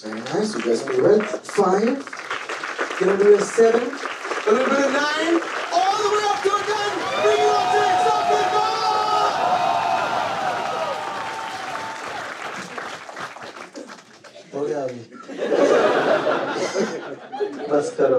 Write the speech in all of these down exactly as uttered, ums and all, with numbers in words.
Very nice. You guys are well. Five. Gonna do a seven. A little bit of nine. All the way up to a ten. Bring it up to the top of the goal. हो गया अभी. बस करो.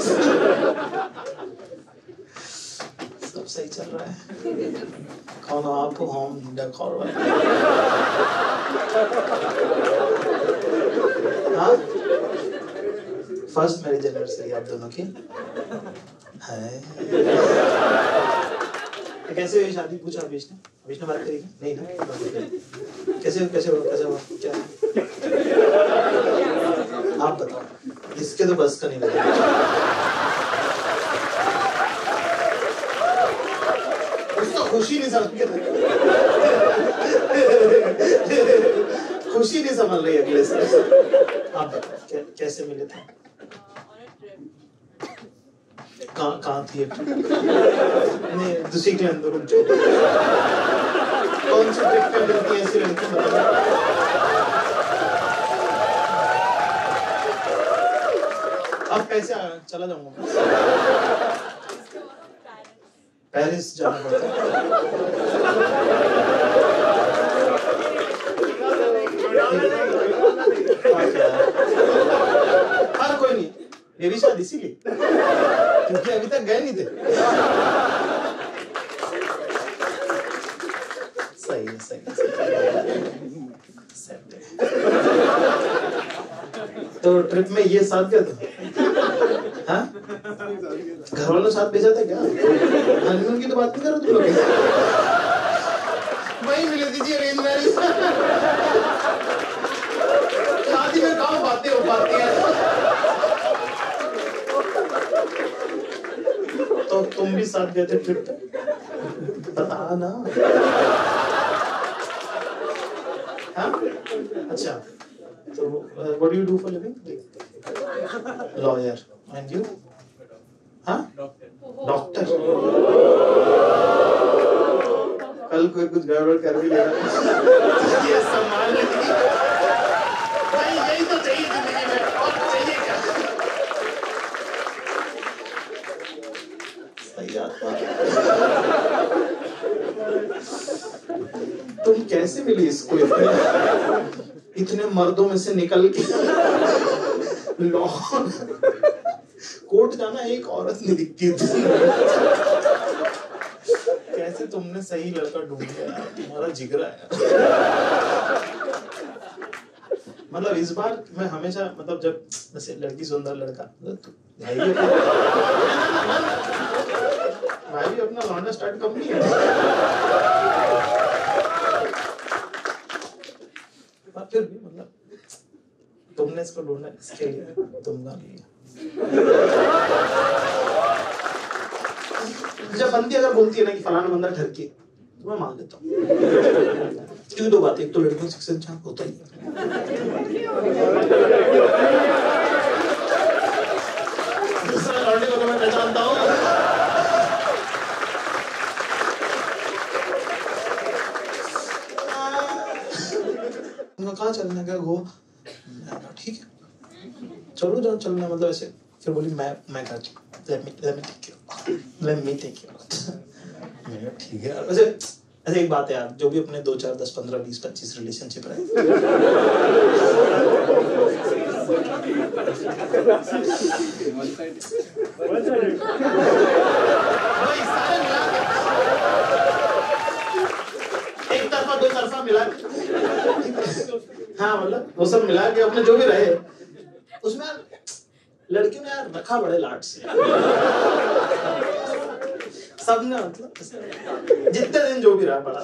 सब सही चल रहा है. कौन आप होम डेकोर वाले? हाँ? फर्स्ट मैरिज एनिवर्सरी आप दोनों की है. कैसे हुई शादी? पूछा अभिष ने. अभिष ने बात करी नहीं ना? कैसे कैसे हो कैसे हो क्या? आप बताओ. इसके तो बस का नहीं लगा. उसको खुशी नहीं समझ खुशी नहीं समझ रही अगले से. आप बताओ कैसे मिले थे? कहाँ कहाँ थी? नहीं दूसरी के अंदर रुक जाओ. कौन सी ट्रिप पे मिलती है ऐसी लड़की? अब कैसे चला जाऊंगा? पेरिस जाना पड़ता है. हाँ कोई नहीं. मेरी शादी इसीलिए क्योंकि अभी तक गए नहीं थे. सही है सही है. तो ट्रिप में ये साथ गए थे? हाँ? घर वालों साथ भेजा था क्या? हनीमून की तो बात नहीं करो तुम लोग. वही मिले दीजिए अरेंज मैरिज. शादी में कहाँ बातें हो पाती हैं. तो तुम भी साथ गए थे ट्रिप पे? बता ना. हाँ? अच्छा. तो what do you do for living? Lawyer. And you? हाँ? Doctor. कल कोई कुछ गड़बड़ कर भी लेगा. ये संभाल लेगी. नहीं यही तो चाहिए जिंदगी में. और चाहिए क्या? सही आता. तुम कैसे मिली इसको? इतने इतने मर्दों में से निकल के लॉ कोर्ट जाना एक औरत ने दिखती थी. कैसे तुमने सही लड़का ढूंढ लिया? तुम्हारा जिगरा है. मतलब इस बार मैं हमेशा मतलब जब जैसे लड़की सुंदर लड़का भाई भी अपना भाई भी अपना लौंडा स्टार्ट कम नहीं है. फिर भी मतलब तुमने इसको ढूंढा इसके लिए तुम गा लिया. जब बंदी अगर बोलती है ना कि फलाना बंदा ठरकी तो मैं मान लेता हूँ. क्यों? दो बातें. एक तो लड़कियों से सक्सेस जहाँ होता ही है. दूसरा लड़के को तो मैं पहचानता हूँ. कहाँ चलना है? क्या गो? ठीक है चलो जाओ चलना. मतलब ऐसे. फिर बोली मैं मैं कर let me let me take you let me take you. मैं ठीक है यार. वैसे ऐसे एक बात है यार. जो भी अपने दो चार दस पंद्रह बीस पच्चीस रिलेशनशिप रहे एक तरफा दो तरफा मिला. हाँ मतलब वो सब मिला के अपने जो भी रहे उसमें लड़कियों ने यार रखा बड़े लाड से. सबने मतलब जितने दिन जो भी रहा बड़ा.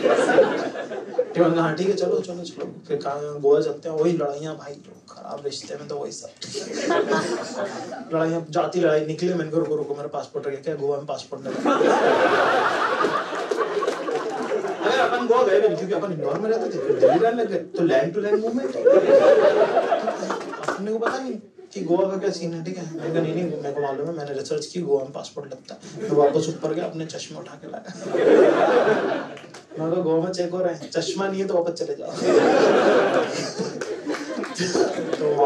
हाँ ठीक है चलो चलो चलो. फिर कहाँ गोवा चलते हैं. वही लड़ाइयाँ भाई. खराब रिश्ते में तो वही सब लड़ाइयाँ. जाती लड़ाई निकली. मैंने कहा रुको रुको मेरा पासपोर्ट रखे. क्या गोवा में पासपोर्ट लगा? अगर अपन गोवा गए क्योंकि अपन इंदौर में रहते थे फिर दिल्ली रहने लग गए तो लैंड टू लैंड मूवमेंट. अपने को पता नहीं कि गोवा का क्या सीन है. ठीक है मैंने कहा नहीं नहीं मेरे को मालूम है. मैंने रिसर्च की. गोवा में पासपोर्ट लगता है. मैं वापस ऊपर गया अपने चश्मे उठा के लाया. मैं कहा गोवा में चेक हो रहा है. चश्मा नहीं है तो वापस चले जाओ. तो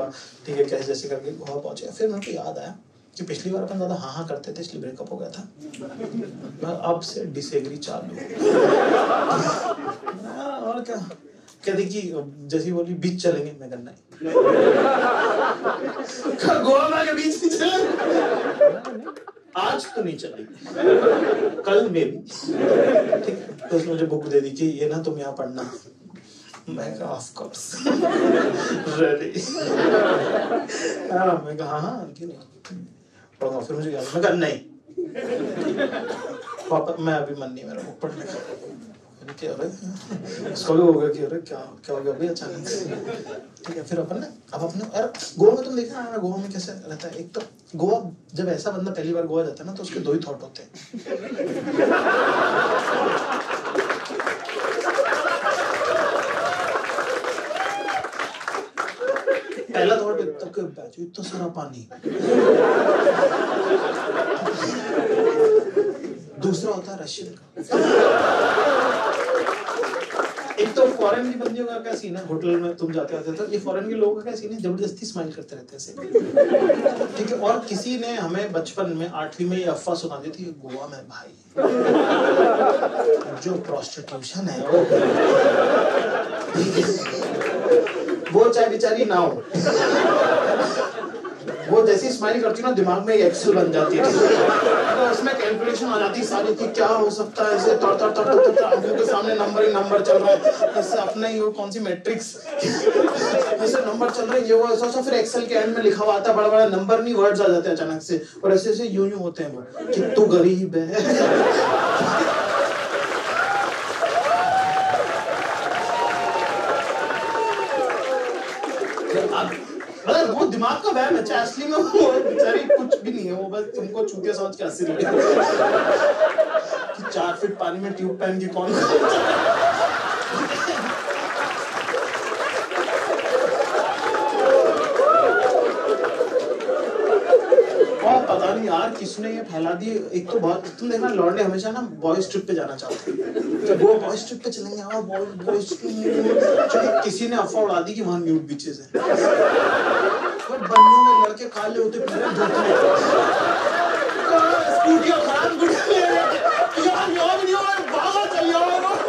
हुआ, ठीक है, कैसे जैसे करके गोवा पहुंचे। फिर मेरे को याद आया कि पिछली बार अपन ज़्यादा हाँ हाँ करते थे इसलिए ब्रेकअप हो गया था, मैं अब से डिसएग्री चालू। और क्या क्या देखिए, जैसी बोली बीच चलेंगे, मैं करना है गोवा में के बीच नहीं चलेंगे, आज तो नहीं चलेगी, कल में भी, ठीक है। तो उसने मुझे बुक दे दी कि ये ना तुम यहाँ पढ़ना, मैं कहा ऑफ कोर्स रेडी। मैं कहा हाँ क्यों नहीं पढ़ूंगा। फिर मुझे याद, मैं कहा नहीं पापा मैं अभी मन नहीं मेरा बुक पढ़ने का। क्या अरे उसको भी हो गया कि अरे क्या क्या हो गया भाई अचानक से, ठीक है। फिर अपन ने अब अपने अरे गोवा में तुम देखना ना, गोवा में कैसे रहता है। एक तो गोवा जब ऐसा बंदा पहली बार गोवा जाता है ना तो उसके दो ही थॉट होते हैं। पहला थॉट तब के बैच इतना सारा पानी, दूसरा होता है रशियन का। एक तो फॉरेन की बंदियों का क्या सीन है, होटल में तुम जाते आते तो ये फॉरेन के लोगों का क्या सीन है, जबरदस्ती स्माइल करते रहते हैं, ठीक है। और किसी ने हमें बचपन में आठवीं में ये अफवाह सुना दी थी, गोवा में भाई जो प्रोस्टिट्यूशन है वो वो चाहे बेचारी ना हो, वो जैसी स्माइल करती है ना दिमाग में एक्सेल बन जाती है, तो उसमें कैलकुलेशन आ जाती है सारी कि क्या हो सकता है, ऐसे तर तर तर तर तर आंखों के सामने नंबर ही नंबर चल रहा है, इससे अपना ही वो कौन सी मैट्रिक्स ऐसे नंबर चल रहे हैं, ये वो ऐसा। फिर एक्सेल के एंड में लिखा हुआ आता है बड़ा बड़ा नंबर, नहीं वर्ड्स आ जाते हैं अचानक से, और ऐसे ऐसे यूं यूं होते हैं वो कि तू गरीब है। मतलब वो दिमाग का वहम है, असली में वो बेचारी कुछ भी नहीं है, वो बस तुमको चूतिया समझ के हंसी रही है कि चार फीट पानी में ट्यूब पहन के कौन और पता नहीं यार किसने ये फैला दी। एक तो बहुत तुम देखना लौंडे हमेशा ना बॉयज ट्रिप पे जाना चाहते हैं, तो वो बॉयज ट्रिप पे चलेंगे और बॉयज किसी ने अफवाह उड़ा दी कि वहां न्यूड बीचेस है, और बनियों में लड़के काले होते पूरे धोते हैं, स्कूटियां खराब गुड़िया यार यार नहीं हो भागा चल यार।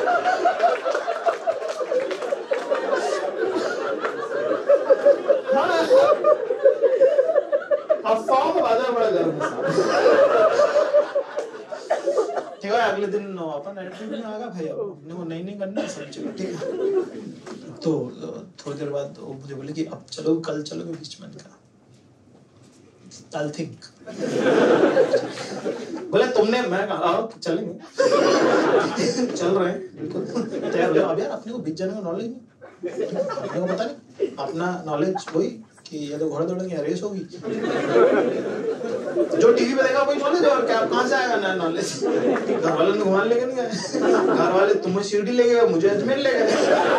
अफवाहों में बाजार बड़ा गर्म है, ठीक है। अगले दिन अपन एंट्री में आ गया भाई, अपने को नहीं नहीं करना है सब जगह, ठीक है। तो थोड़ी देर बाद वो मुझे बोले कि अब चलो कल चलोगे बीच में, का I'll think। बोले तुमने, मैं कहा आओ चलेंगे चल रहे हैं बिल्कुल तैयार हो जाओ। अब यार अपने को बीच जाने का नॉलेज नहीं, अपने को पता नहीं, अपना नॉलेज वही कि ये तो घोड़े दौड़ेंगे रेस होगी, जो टीवी पे देखा वही नॉलेज, और क्या कहाँ से आएगा नया नॉलेज। घर वाले ने घुमाने लेके नहीं आए, घर वाले तुम्हें शिरडी ले गए, मुझे अजमेर ले गए,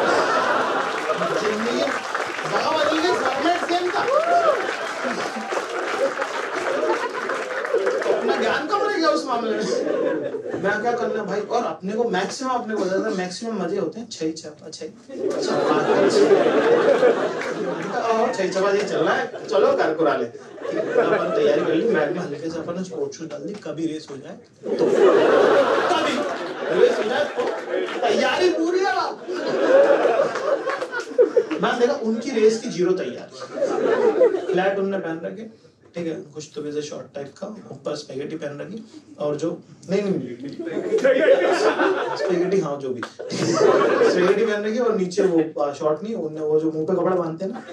जगह बदल गई, फॉर्मेट सेम था, अपना ज्ञान कम रह गया उस मामले में। मैं क्या करना भाई, और अपने को मैक्सिमम अपने को ज्यादा मैक्सिमम मजे होते हैं छह छपा छह छह छपा जी चल रहा है, चलो कर कुरा ले, अपन तैयारी कर ली, बैग में हल्के से अपन स्पोर्ट्स शूज डाल दी, कभी रेस हो जाए तो कभी रेस हो जाए तो तैयारी पूरी है। मैं देखा उनकी रेस की जीरो तैयारी, फ्लैट उन्होंने पहन रखे, ठीक है, कुछ तो वैसे शॉर्ट टाइप का, ऊपर स्पेगेटी पहन रखी, और जो नहीं नहीं स्पेगेटी, हाँ जो भी स्पेगेटी पहन रखी, और नीचे वो शॉर्ट नहीं, उन्होंने वो जो मुंह पे कपड़ा बांधते हैं ना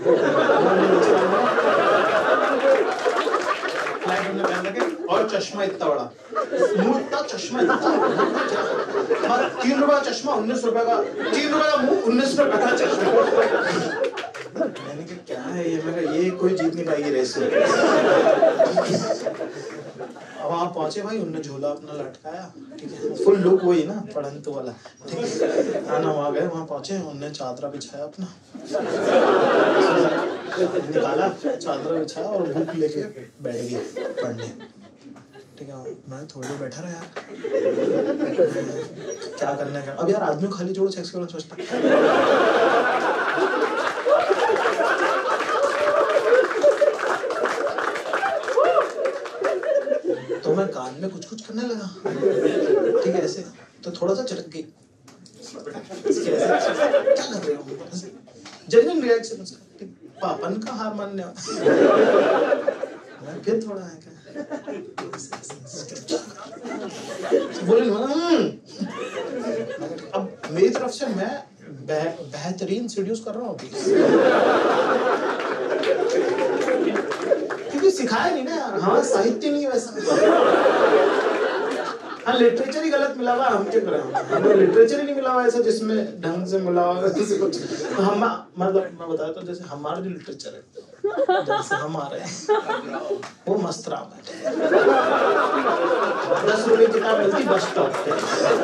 फ्लैट उन्होंने पहन रखे, और चश्मा इतना बड़ा, मुंह इतना, चश्मा इतना, तीन रुपए का चश्मा उन्नीस रुपए का, तीन रुपए का मुंह उन्नीस रुपए का चश्मा। मैंने कहा क्या है ये, मैं कहा ये कोई जीत नहीं पाएगी रेस में। अब वहाँ पहुंचे भाई, उनने झोला अपना लटकाया, ठीक है, फुल लुक वही ना पढ़ंतु वाला, ठीक है। आना वहाँ गए, वहाँ पहुंचे, उनने चादरा बिछाया अपना, निकाला चादरा बिछाया और बुक लेके बैठ गई पढ़ने, ठीक है। मैं थोड़ी देर बैठा रहा यार, क्या करना है अब यार, आदमी खाली जोड़ो सेक्स करना सोचता कुछ करने लगा, ठीक है ऐसे, तो थोड़ा सा चटक गई, क्या कर रहे हो, जेन्युइन रिएक्शन उसका, पापन का हार मानने वाला, फिर थोड़ा है क्या बोले अब मेरी तरफ से मैं बेहतरीन सीड्यूस कर रहा हूँ क्योंकि सिखाया नहीं ना यार, हाँ साहित्य नहीं है वैसा, हाँ लिटरेचर ही गलत मिला हुआ, हम क्या करें, हमें लिटरेचर ही नहीं मिला हुआ ऐसा जिसमें ढंग से मिला हुआ ऐसे कुछ, तो हम मतलब मैं बताया तो जैसे हमारा जो लिटरेचर है, जैसे हम आ रहे हैं वो मस्त राम है, दस रुपए किताब मिलती बस स्टॉप पे,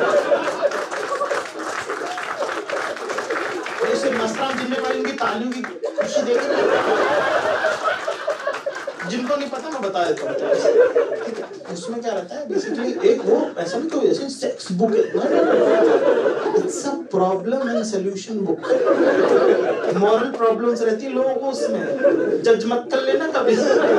ऐसे मस्त राम जिनने वाली उनकी तालियों की खुशी देख, जिनको नहीं पता मैं बता देता हूँ, उसमें क्या रहता है बेसिकली, एक वो ऐसा नहीं कोई ऐसे सेक्स बुक है, it's a problem and solution book, moral problems रहती है लोगों को उसमें, जज मत कर लेना कभी,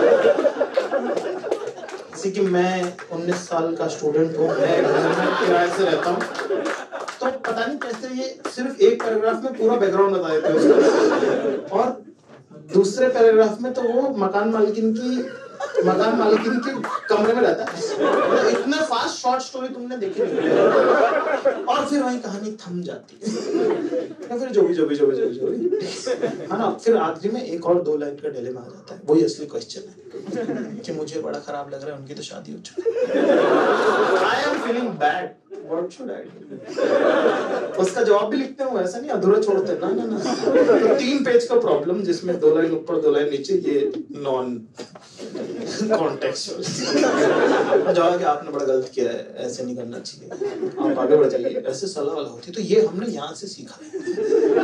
जैसे कि मैं उन्नीस साल का स्टूडेंट हूँ, मैं घर में किराए से रहता हूँ, तो पता नहीं कैसे ये सिर्फ एक पैराग्राफ में पूरा बैकग्राउंड बता देते हैं उसका, और दूसरे पैराग्राफ में तो वो मकान मालकिन की मकान मालकिन के कमरे में रहता है, इतना फास्ट शॉर्ट स्टोरी तुमने देखी नहीं, और फिर वही कहानी थम जाती है, फिर जो भी जो भी जो भी जो भी जो भी है ना, फिर आखिरी में एक और दो लाइन का डिलेमा आ जाता है, वही असली क्वेश्चन है कि मुझे बड़ा खराब लग रहा है, उनकी तो शादी हो चुकी है, I am feeling bad, what should I do, उसका जवाब भी लिखते हैं, ऐसा नहीं अधूरा छोड़ते, ना ना ना, तो तीन पेज का प्रॉब्लम जिसमें दो लाइन ऊपर दो लाइन नीचे, ये नॉन कॉन्टेक्स्ट, जवाब कि आपने बड़ा गलत किया है, ऐसे नहीं करना चाहिए, आप आगे बढ़ जाइए, ऐसे सलाह वाला होती, तो ये हमने यहाँ से सीखा है,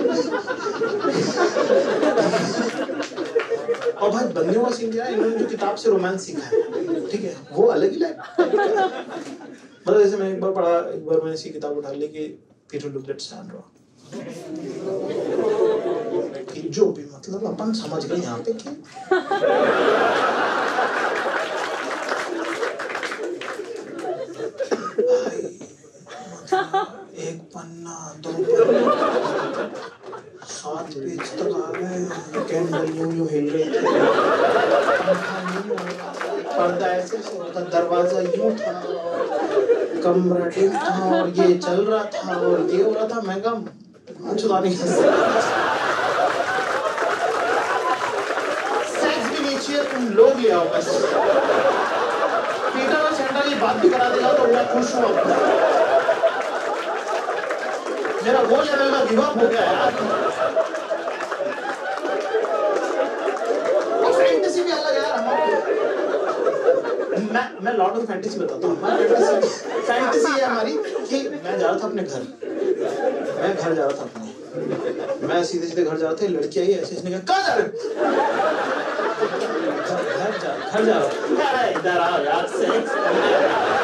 और भाई बंदियों का सीन क्या है, इन्होंने जो किताब से रोमांस सीखा है, ठीक है, वो अलग ही लाइफ, मतलब जैसे मैं एक बार पढ़ा, एक बार मैंने ऐसी किताब उठा ली कि पीटर लुक्ड एट सैंड्रा, कि जो भी मतलब अपन समझ गए यहाँ पे कि एक पन्ना दो पन्ना सात पेज तक आ गए, कैंडल यूं यूं हिल रही थी, पर्दा ऐसे था, दरवाजा यूं था, कमरा डिम था, और ये चल रहा था और ये हो रहा था, मैं कहा छुड़ा नहीं सेक्स भी नहीं चाहिए, तुम लोग ले आओ बस, पीटर और सैंड्रा की बात भी करा देगा तो मैं खुश हूँ, मेरा वो लेवल का गिव अप हो गया यार, और फैंटेसी भी अलग है यार, मैं मैं लॉर्ड ऑफ फैंटेसी बताता हूँ, फैंटेसी फैंटेसी है हमारी कि मैं जा रहा था अपने घर, मैं घर जा रहा था अपने, मैं सीधे सीधे घर जा रहा था, लड़की आई ऐसे, इसने कहा कहाँ जा रहे घर जा घर जा रहा हूँ, इधर आओ यार, सेक्स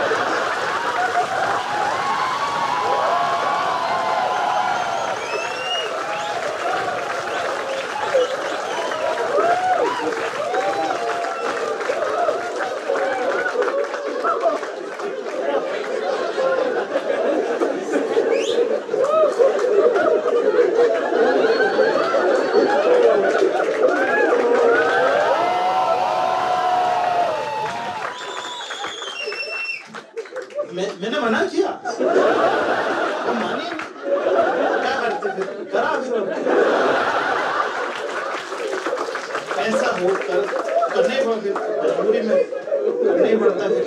मैंने मना किया, तो मानी क्या करते फिर, करा फिर ऐसा हो कर करने ही फिर मजबूरी में करना ही पड़ता है,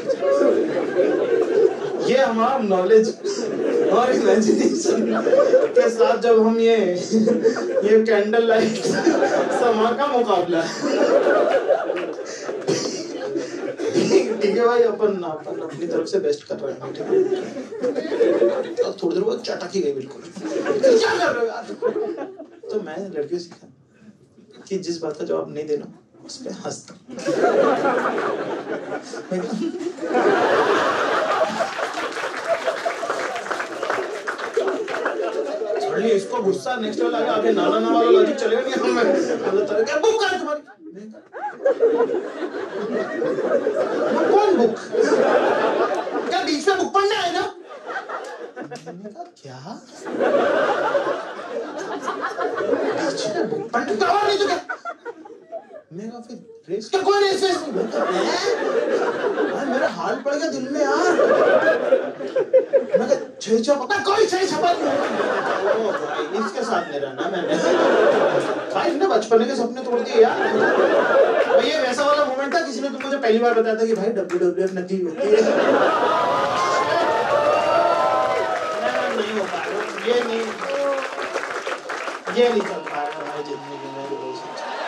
ये हमारा नॉलेज और इमेजिनेशन के साथ जब हम ये ये कैंडल लाइट समा का मुकाबला ठीक है भाई, अपन अपन अपनी तरफ से बेस्ट कर रहे हैं, ठीक है, तो थोड़ी देर बाद चटक ही गई बिल्कुल, क्या कर रहे हो यार, तो मैं लड़कियों से सीखा कि जिस बात का जवाब नहीं देना उस पे हंसता, इसको गुस्सा नेक्स्ट लेवल आ गया, आगे नाना नाना वाला लॉजिक चलेगा नहीं, हम क्या बुक है तुम्हारी, कौन बुक, क्या पंडित का नहीं तो क्या मैं कहा फिर रेस क्या कोई रेस रेस नहीं भाई मेरा हाल पड़ गया दिल में यार मैं कहा छह छपा कोई छह छपा नहीं ओ भाई इसके साथ नहीं रहना मैंने भाई इसने बचपन के सपने तोड़ दिए यार भाई ये वैसा वाला मोमेंट था किसी ने तुम मुझे पहली बार बताया था कि भाई डब्ल्यू डब्ल्यू एफ नकली होती है नहीं हो पा रहा ये नहीं ये नहीं चल पा रहा हमारी जिंदगी में।